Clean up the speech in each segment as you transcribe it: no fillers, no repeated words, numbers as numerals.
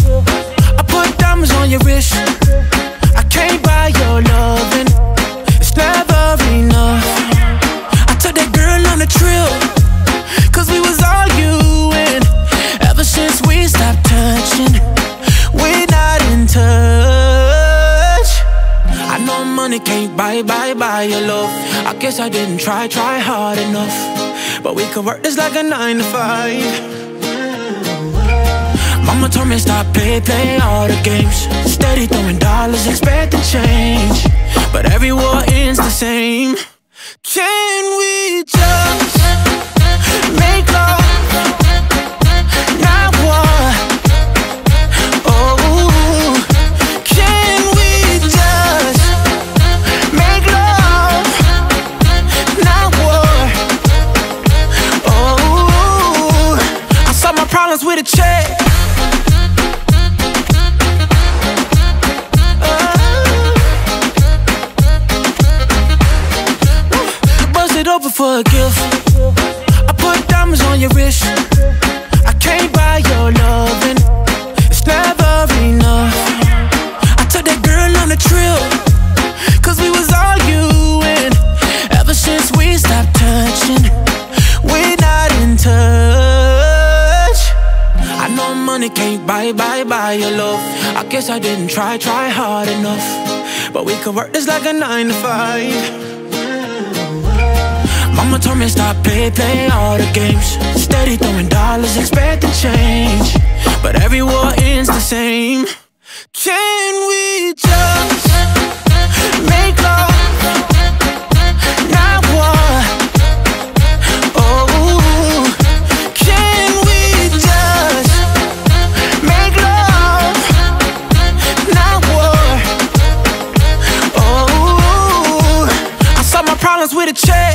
I put diamonds on your wrist. I can't buy your loving. It's never enough. I took that girl on a trip, cause we was arguing. Ever since we stopped touching, we're not in touch. I know money can't buy your love. I guess I didn't try hard enough. But we could work this like a 9 to 5. Mama told me stop play all the games. Steady throwing dollars, expecting change. But every war ends the same. Can we just make love, not war? Oh, can we just make love, not war? Oh, I solve my problems with a check. Over for a gift. I put diamonds on your wrist. I can't buy your loving. It's never enough. I took that girl on a trip, cause we was arguing. Ever since we stopped touching, we're not in touch. I know money can't buy your love. I guess I didn't try hard enough. But we could work this like a 9 to 5. Mama told me stop play all the games. Steady throwing dollars, expecting change. But every war ends the same. Can we just make love, not war? Oh, can we just make love, not war? Oh, I solve my problems with a check.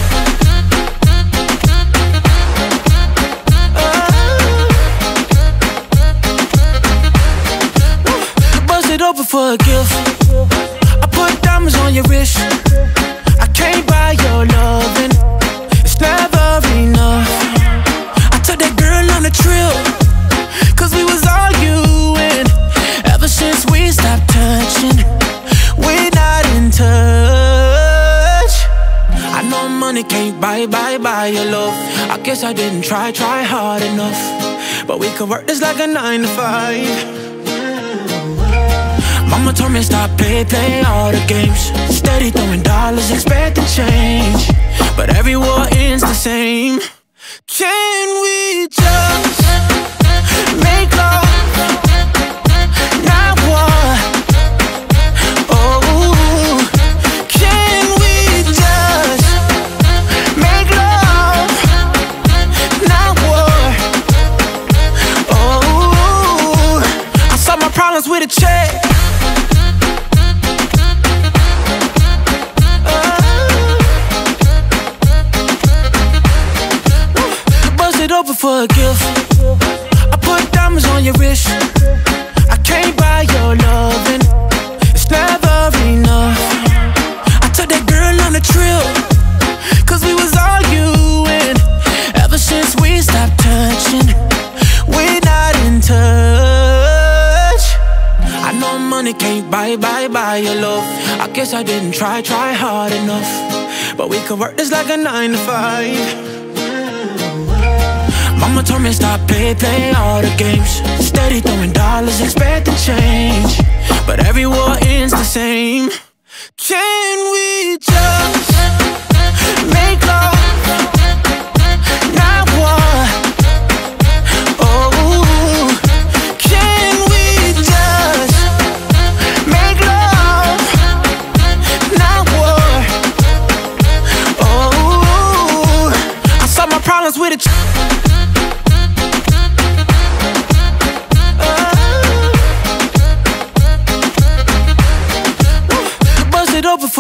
Over for a gift. I put diamonds on your wrist. I can't buy your loving. It's never enough. I took that girl on a trip, cause we was arguing. Ever since we stopped touching, we're not in touch. I know money can't buy your love. I guess I didn't try hard enough. But we could work this like a 9 to 5. Mama told me stop play all the games. Steady throwing dollars, expecting change. But every war ends the same. Can we just make love, not war? Oh, can we just make love, not war? Oh, I solve my problems with a check. Over for a gift. I put diamonds on your wrist. I can't buy your loving. It's never enough. I took that girl on a trip, cause we was arguing. Ever since we stopped touching, we're not in touch. I know money can't buy your love. I guess I didn't try hard enough. But we could work this like a 9 to 5. Mama told me stop play all the games. Steady throwing dollars, expecting change. But every war ends the same. Can we just make love, not war? Oh, can we just make love, not war? Oh, I solve my problems with a over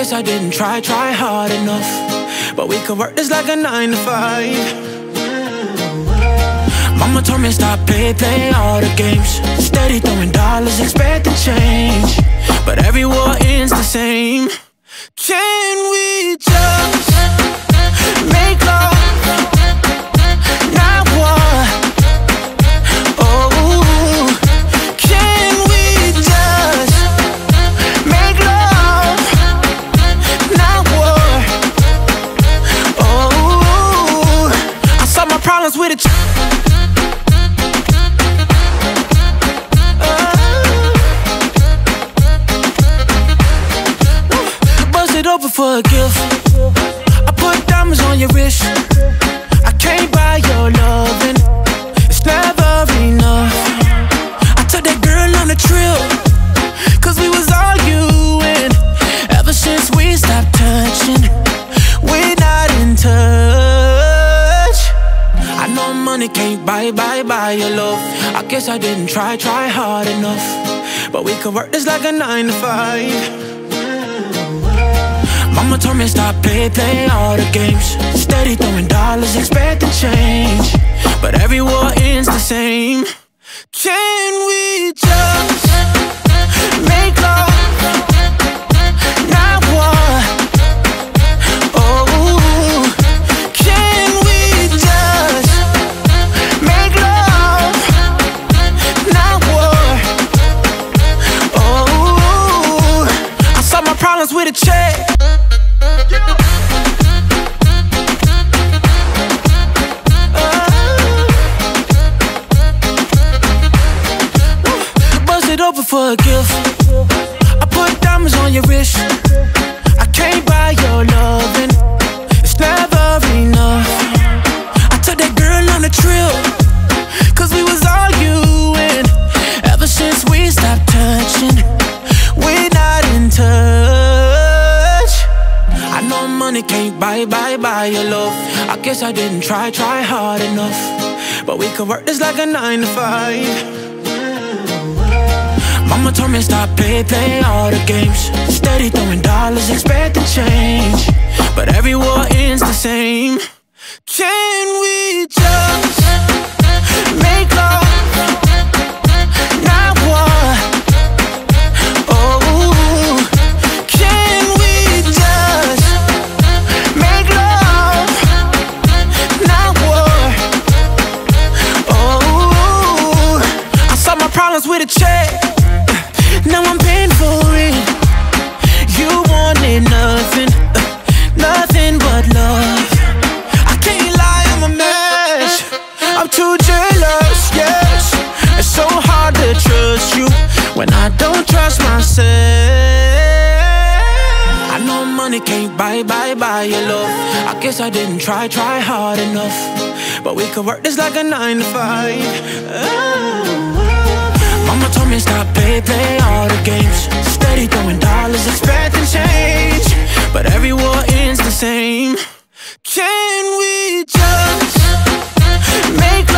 guess I didn't try hard enough. But we could work this like a 9 to 5. Mama told me stop play all the games. Steady throwing dollars, expecting change. But every war ends the same. Can we just make love, not war? Oh, can we just make love, not war? Oh, I solve my problems with a open for a gift. I put diamonds on your wrist. I can't buy your loving, it's never enough. I took that girl on a trip, cause we was arguing. Ever since we stopped touching, we're not in touch. I know money can't buy your love. I guess I didn't try hard enough. But we could work this like a 9 to 5. Mama told me stop play all the games. Steady throwing dollars, expecting change. But every war ends the same. Can we just make love, not war? Oh, can we just make love, not war? Oh, I solve my problems with a check. Open for a gift. I put diamonds on your wrist. I can't buy your loving, it's never enough. I took that girl on a trip, cause we was arguing. Ever since we stopped touching, we're not in touch. I know money can't buy your love. I guess I didn't try hard enough. But we could work this like a 9 to 5. Mama told me stop play all the games. Steady throwing dollars, expecting change. But every war ends the same. Can we just make love, not war? Oh, can we just make love, not war? Oh, I solve my problems with a check. Now I'm paying for it. You wanted nothing, nothing but love. I can't lie, I'm a mess. I'm too jealous, yes. It's so hard to trust you when I don't trust myself. I know money can't buy your love. I guess I didn't try hard enough. But we could work this like a 9 to 5. Mama told me stop play all the games. Steady throwing dollars, expecting change. But every war ends the same. Can we just make